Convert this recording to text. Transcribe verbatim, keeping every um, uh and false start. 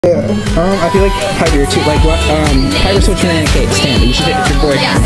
Yeah. Um, I feel like Piper too. Like what? Um, Piper switch banana cake stand. You should hit your boy.